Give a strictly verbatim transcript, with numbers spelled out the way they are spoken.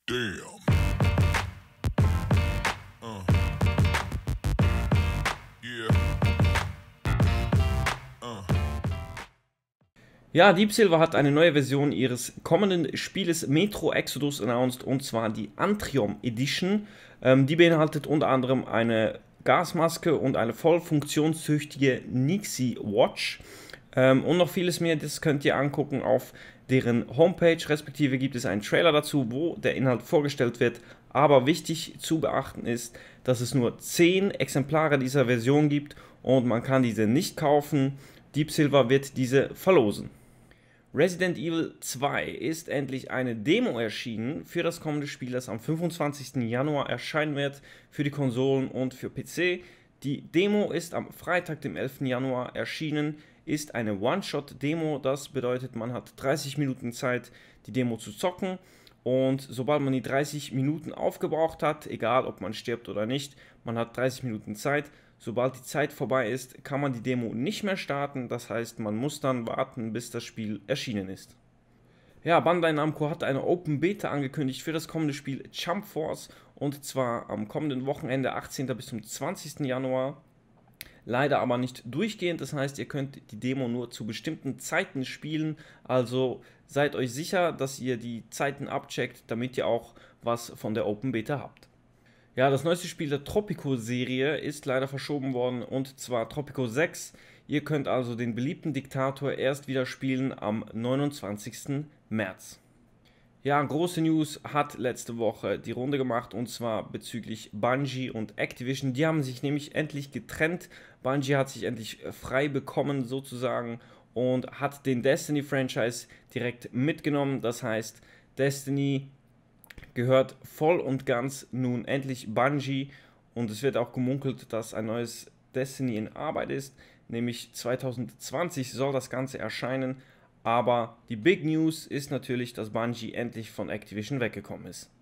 Damn. Uh. Yeah. Uh. Ja, Deep Silver hat eine neue Version ihres kommenden Spieles Metro Exodus announced, und zwar die Antrium Edition. Ähm, die beinhaltet unter anderem eine Gasmaske und eine voll funktionstüchtige Nixie Watch. Ähm, und noch vieles mehr, das könnt ihr angucken auf deren Homepage, respektive gibt es einen Trailer dazu, wo der Inhalt vorgestellt wird. Aber wichtig zu beachten ist, dass es nur zehn Exemplare dieser Version gibt und man kann diese nicht kaufen. Deep Silver wird diese verlosen. Resident Evil zwei ist endlich eine Demo erschienen für das kommende Spiel, das am fünfundzwanzigsten Januar erscheinen wird für die Konsolen und für P C. Die Demo ist am Freitag, dem elften Januar erschienen, ist eine One-Shot-Demo. Das bedeutet, man hat dreißig Minuten Zeit, die Demo zu zocken, und sobald man die dreißig Minuten aufgebraucht hat, egal ob man stirbt oder nicht, man hat dreißig Minuten Zeit. Sobald die Zeit vorbei ist, kann man die Demo nicht mehr starten, das heißt, man muss dann warten, bis das Spiel erschienen ist. Ja, Bandai Namco hat eine Open Beta angekündigt für das kommende Spiel Jump Force, und zwar am kommenden Wochenende, achtzehnten bis zum zwanzigsten Januar. Leider aber nicht durchgehend, das heißt, ihr könnt die Demo nur zu bestimmten Zeiten spielen, also seid euch sicher, dass ihr die Zeiten abcheckt, damit ihr auch was von der Open Beta habt. Ja, das neueste Spiel der Tropico-Serie ist leider verschoben worden, und zwar Tropico sechs. Ihr könnt also den beliebten Diktator erst wieder spielen am neunundzwanzigsten März. Ja, große News hat letzte Woche die Runde gemacht, und zwar bezüglich Bungie und Activision. Die haben sich nämlich endlich getrennt. Bungie hat sich endlich frei bekommen sozusagen und hat den Destiny-Franchise direkt mitgenommen. Das heißt, Destiny gehört voll und ganz nun endlich Bungie, und es wird auch gemunkelt, dass ein neues Destiny in Arbeit ist, nämlich zwanzig zwanzig soll das Ganze erscheinen. Aber die Big News ist natürlich, dass Bungie endlich von Activision weggekommen ist.